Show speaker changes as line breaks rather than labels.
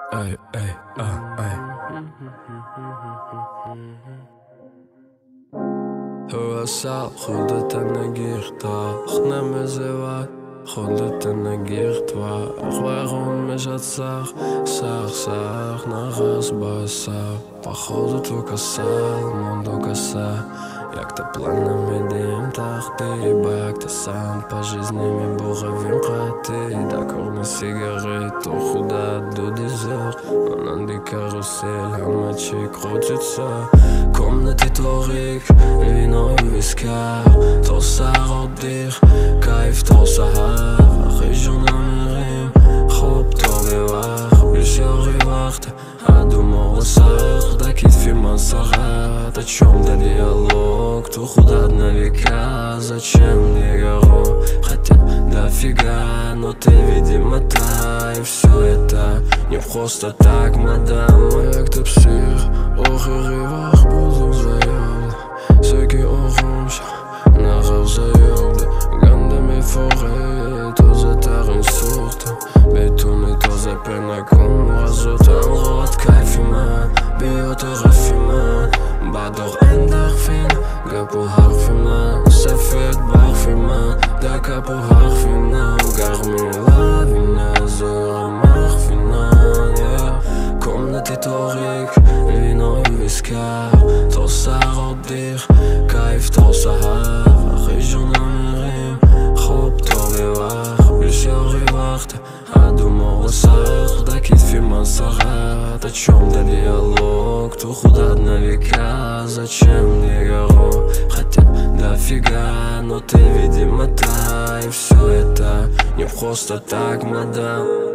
эй, эй, эй. Asal خودت نگیرتا نمیزواد خودت نگیرتوا خواهون میشد سخ نغز باسا походу только салмонду коса як то планами дим тахты бак ты сам по жизни ми бугавим қаты да корны сигарет худа до дезер ананди карусель хамачи крутится комнаты торик вино и вискар то сародир кайф то сахар хижу намерим хоб то бевах бешёри вахт думал сах да китфи мансарат о чем-то диалог то худа на века зачем мне горо хотя дофига но ты видимо та и все это не просто так мадам як ты псих охеривах буду заеб всякий охумш нахав заеб гандами форет то за тарин сухта бетуны то за пенакон разутан рот кайфима биотографима бадор эндорфин гапу харфима сафет барфима да капу харфина гарми лавина зора марфина комнаты торик вино и вискар то сародир кайф то сахар хижу намерим хоб то бевах бешёри вахт думал сах да китфи мансарат о чем-то диалог то худа на века зачем мне горо хотя дофига но ты видимо та и все это не просто так мадам